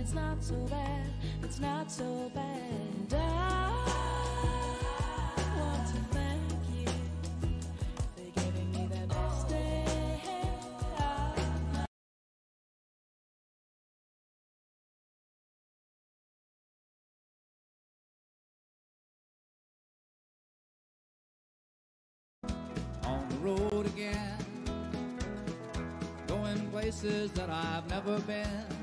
it's not so bad, it's not so bad. And I want to thank you for giving me the best day of my On the road again, going places that I've never been.